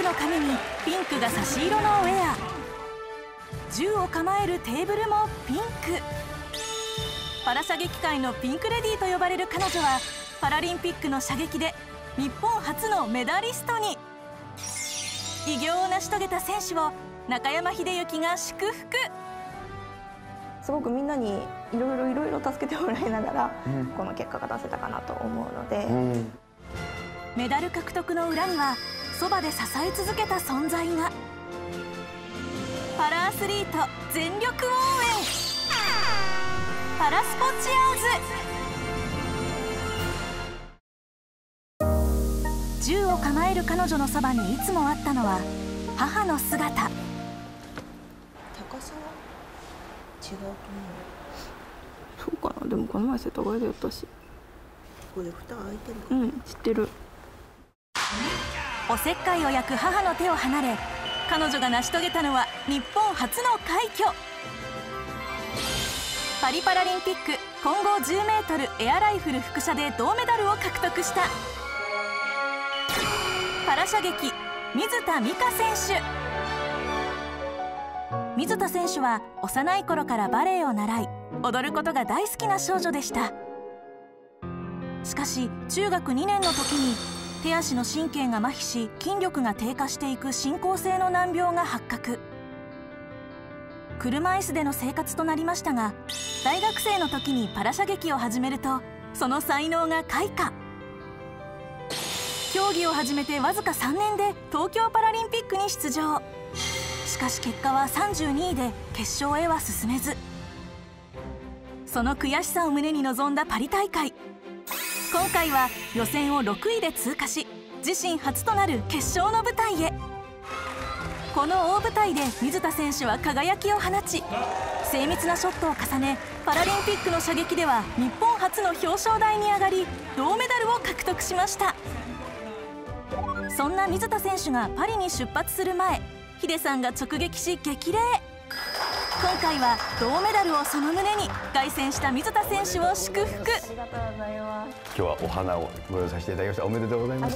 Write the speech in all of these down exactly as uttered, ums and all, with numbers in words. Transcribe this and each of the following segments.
の髪にピンクが差し色のウェア、銃を構えるテーブルもピンク。パラ射撃界のピンクレディーと呼ばれる彼女はパラリンピックの射撃で日本初のメダリストに。偉業を成し遂げた選手を中山秀征が祝福。 すごくみんなにいろいろいろいろ助けてもらいながら、うん、この結果が出せたかなと思うので、うん、 メダル獲得の裏にはそばで支え続けた存在が。パラアスリート全力応援、パラスポチアーズ。銃を構える彼女のそばにいつもあったのは母の姿。 高さは違うと思う。そうかな。でもこの前世田谷でやったし。ここで蓋開いてるか。うん、知ってる。 おせっかいを焼く母の手を離れ、彼女が成し遂げたのは日本初の快挙。パリパラリンピック混合 じゅうメートル エアライフル複射で銅メダルを獲得したパラ射撃水田美香選手。水田選手は幼い頃からバレエを習い、踊ることが大好きな少女でした。しかし中学にねんの時に手足の神経が麻痺し筋力が低下していく進行性の難病が発覚。車椅子での生活となりましたが、大学生の時にパラ射撃を始めるとその才能が開花。競技を始めてわずかさんねんで東京パラリンピックに出場。しかし結果はさんじゅうにいで決勝へは進めず、その悔しさを胸に臨んだパリ大会。今回は予選をろくいで通過し、自身初となる決勝の舞台へ。この大舞台で水田選手は輝きを放ち、精密なショットを重ね、パラリンピックの射撃では日本初の表彰台に上がり銅メダルを獲得しました。そんな水田選手がパリに出発する前、ヒデさんが直撃し激励。今回は銅メダルをその胸に凱旋した水田選手を祝福。 今日はお花をご用意させていただきました。おめでとうございます。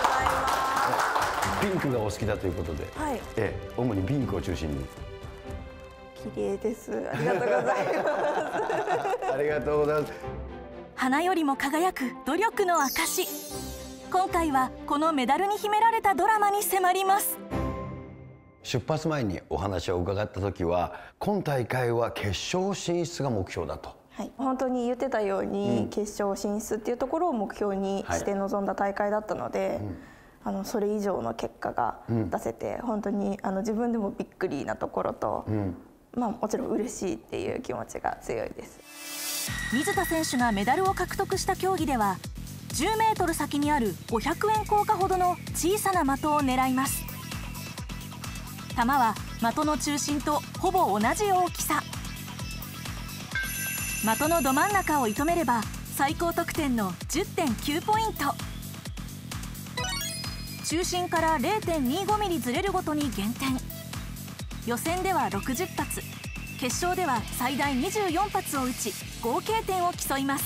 ピンクがお好きだということで、はい、ええ、主にピンクを中心に。 綺麗です。ありがとうございます。 ありがとうございます。 花よりも輝く努力の証。今回はこのメダルに秘められたドラマに迫ります。 出発前にお話を伺った時は、今大会は決勝進出が目標だと。 はい、本当に言ってたように、うん、決勝進出っていうところを目標にして臨んだ大会だったので、はい、うん、あのそれ以上の結果が出せて、うん、本当にあの自分でもびっくりなところと、うん、まあ、もちろん嬉しいっていう気持ちが強いです。 水田選手がメダルを獲得した競技では、じゅうメートル先にあるごひゃくえん硬貨ほどの小さな的を狙います。球は的の中心とほぼ同じ大きさ。的のど真ん中を射止めれば最高得点の じゅってんきゅう ポイント。中心から れいてんにごミリずれるごとに減点。予選ではろくじゅっぱつ、決勝では最大にじゅうよんぱつを撃ち合計点を競います。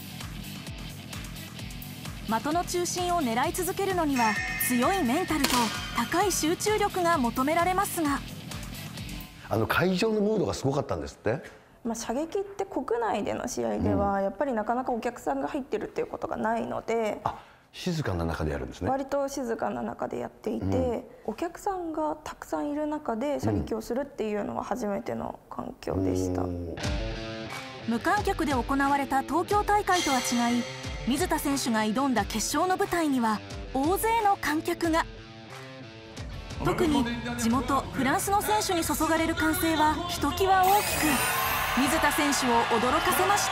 的の中心を狙い続けるのには強いメンタルと高い集中力が求められますが、 あの会場のムードがすごかったんですって。 まあ、射撃って国内での試合ではやっぱりなかなかお客さんが入ってるっていうことがないので、 あ、静かな中でやるんですね。 割と静かな中でやっていて、うん、お客さんがたくさんいる中で射撃をするっていうのは初めての環境でした。うん、 無観客で行われた東京大会とは違い、水田選手が挑んだ決勝の舞台には大勢の観客が。特に地元フランスの選手に注がれる歓声はひときわ大きく、水田選手を驚かせました。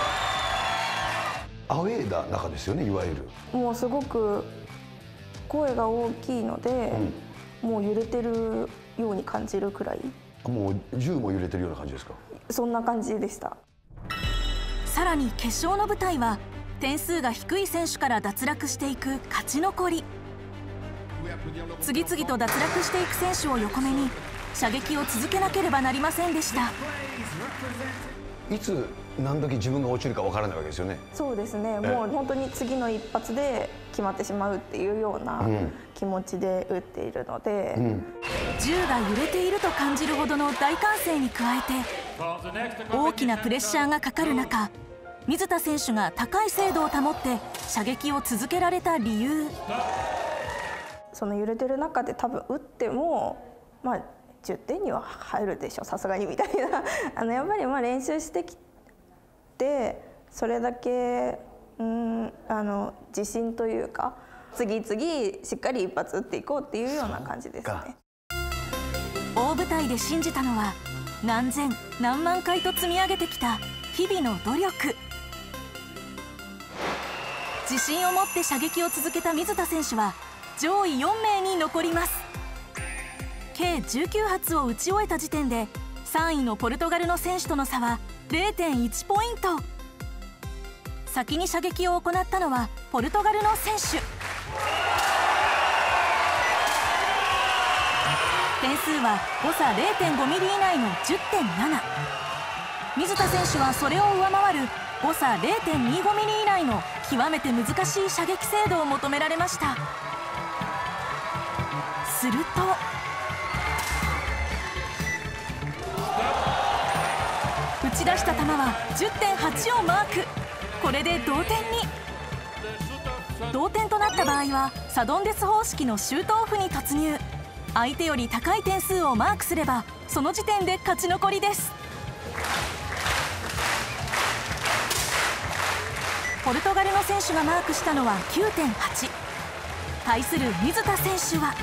アウェーな中ですよね、いわゆる。 もうすごく声が大きいので、うん、もう揺れてるように感じるくらい。 もう銃も揺れてるような感じですか。 そんな感じでした。 さらに決勝の舞台は点数が低い選手から脱落していく勝ち残り。次々と脱落していく選手を横目に射撃を続けなければなりませんでした。 いつ何時自分が落ちるかわからないわけですよね。 そうですね、もう本当に次の一発で決まってしまうっていうような気持ちで打っているので、うん、 銃が揺れていると感じるほどの大歓声に加えて大きなプレッシャーがかかる中、水田選手が高い精度を保って射撃を続けられた理由、 その揺れてる中で多分打ってもまあじゅってんには入るでしょさすがにみたいなあのやっぱりまあ練習してきてそれだけうんあの自信というか次々しっかり一発打っていこうっていうような感じですね。 大舞台で信じたのは何千何万回と積み上げてきた日々の努力。自信を持って射撃を続けた水田選手は上位よんめいに残ります。計じゅうきゅう発を打ち終えた時点でさんいのポルトガルの選手との差は れいてんいち ポイント。先に射撃を行ったのはポルトガルの選手。点数は誤差 れいてんごミリ以内の じゅってんなな。水田選手はそれを上回る誤差 れいてんにごミリ以内の極めて難しい射撃精度を求められました。すると打ち出した球は じゅってんはち をマーク。これで同点に。同点となった場合はサドンデス方式のシュートオフに突入。相手より高い点数をマークすればその時点で勝ち残りです。ポルトガルの選手がマークしたのは きゅうてんはち。対する水田選手は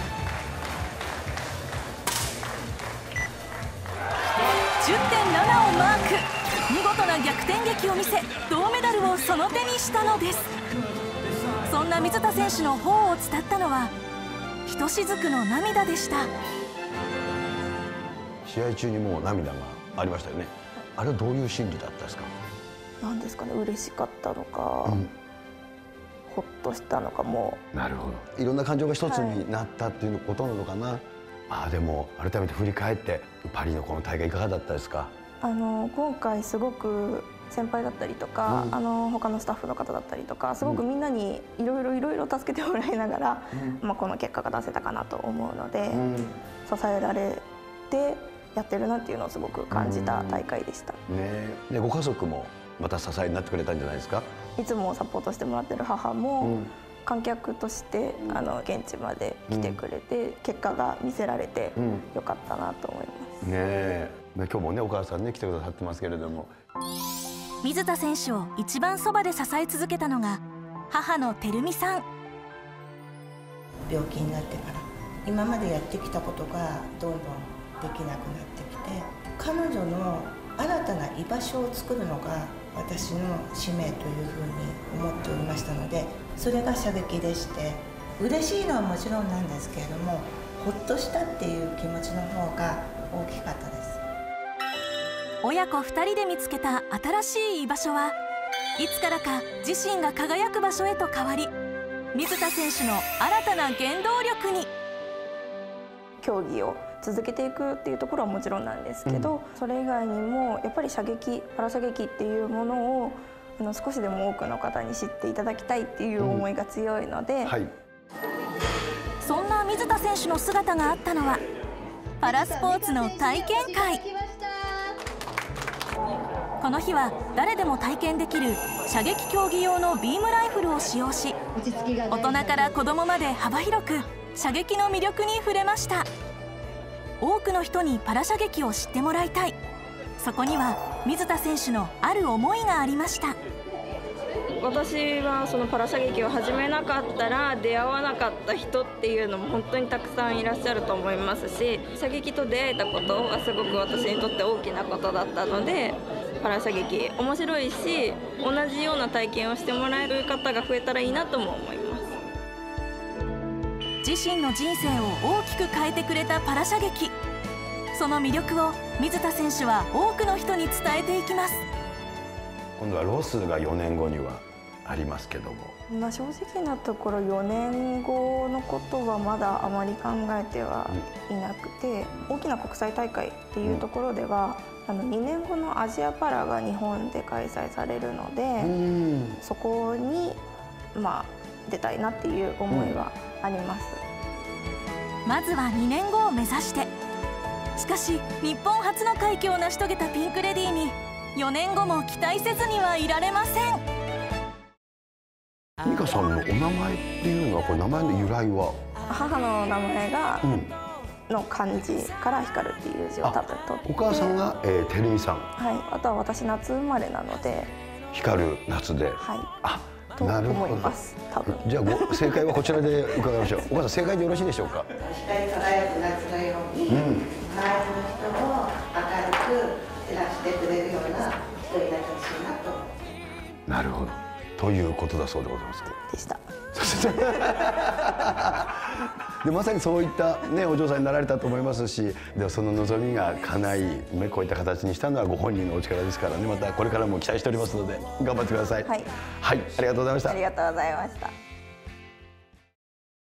じゅってんななをマーク。見事な逆転劇を見せ銅メダルをその手にしたのです。そんな水田選手の頬を伝ったのはひとしずくの涙でした。 試合中にもう涙がありましたよね。あれはどういう心理だったですか？ なんですかね、嬉しかったのか、うん、ほっとしたのかも。 なるほど、いろんな感情が一つになったっていうことなのかな。はい、あでも改めて振り返ってパリのこの大会いかがだったですか？ あの今回すごく先輩だったりとか、うん、あの他のスタッフの方だったりとかすごくみんなにいろいろいろいろ助けてもらいながら、うん、まあこの結果が出せたかなと思うので、うん、支えられてやってるなっていうのをすごく感じた大会でした。 うん、ねでご家族もまた支えになってくれたんじゃないですか？ いつもサポートしてもらってる母も、うん、観客としてあの現地まで来てくれて、うん、結果が見せられてよかったなと思います。 うん、ねえ今日もねお母さんね来てくださってますけれども、 水田選手を一番そばで支え続けたのが母の照美さん。 病気になってから今までやってきたことがどんどんできなくなってきて、彼女の新たな居場所を作るのが私の使命というふうに思っておりましたので、それが射撃でして、嬉しいのはもちろんなんですけれども、ほっとしたっていう気持ちの方が大きかったです。 親子ふたりで見つけた新しい居場所はいつからか自身が輝く場所へと変わり、水田選手の新たな原動力に。 競技を続けていくっていうところはもちろんなんですけど、うん、それ以外にもやっぱり射撃パラ射撃っていうものをあの少しでも多くの方に知っていただきたいっていう思いが強いので、うんはい、 そんな水田選手の姿があったのはパラスポーツの体験会。この日は誰でも体験できる射撃競技用のビームライフルを使用し、大人から子どもまで幅広く射撃の魅力に触れました。多くの人にパラ射撃を知ってもらいたい。そこには水田選手のある思いがありました。 私はそのパラ射撃を始めなかったら出会わなかった人っていうのも本当にたくさんいらっしゃると思いますし、射撃と出会えたことはすごく私にとって大きなことだったので、パラ射撃面白いし、同じような体験をしてもらえる方が増えたらいいなとも思います。 自身の人生を大きく変えてくれたパラ射撃、その魅力を水田選手は多くの人に伝えていきます。 今度はロスがよねんごにはありますけども。 まあ正直なところよねんごのことはまだあまり考えてはいなくて、大きな国際大会っていうところでは、あのにねんごのアジアパラが日本で開催されるので、そこにまあ出たいなっていう思いはあります。 まずはにねんごを目指して。しかし日本初の快挙を成し遂げたピンク・レディーによねんごも期待せずにはいられません。 美香さんのお名前っていうのは、これ名前の由来は？ 母の名前が、 うん、 の漢字から光るっていう字を多分取って、 お母さんが、えー、照美さん。 はい、あとは私夏生まれなので光る夏で、 はい、 あ、 となるほど。 思います多分。 じゃあご正解はこちらで伺いましょう。お母さん、正解でよろしいでしょうか？ 光り輝く夏のように、うん、周りの人を明るく照らしてくれるような人になってほしいなと。 なるほど、ということだそうでございます。 でした。 でまさにそういった、ね、お嬢さんになられたと思いますし、でその望みが叶い、ね、こういった形にしたのはご本人のお力ですからね、またこれからも期待しておりますので頑張ってください。 はい、 はい、ありがとうございました。 ありがとうございました。